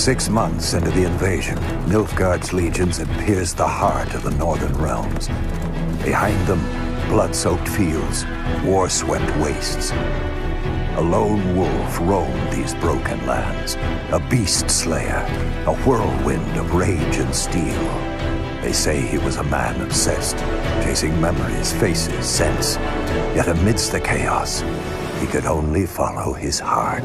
6 months into the invasion, Nilfgaard's legions had pierced the heart of the northern realms. Behind them, blood-soaked fields, war-swept wastes. A lone wolf roamed these broken lands, a beast slayer, a whirlwind of rage and steel. They say he was a man obsessed, chasing memories, faces, scents. Yet amidst the chaos, he could only follow his heart.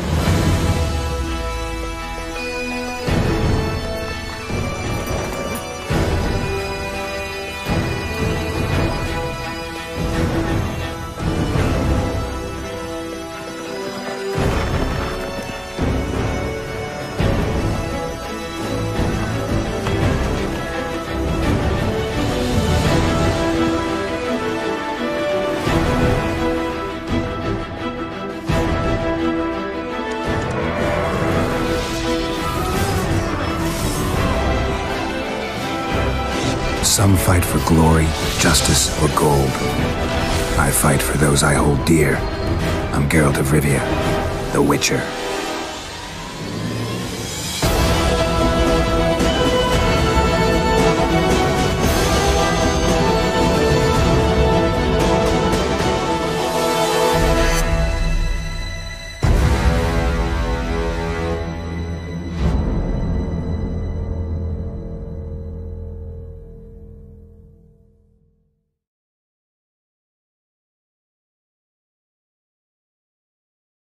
Some fight for glory, justice, or gold. I fight for those I hold dear. I'm Geralt of Rivia, the Witcher.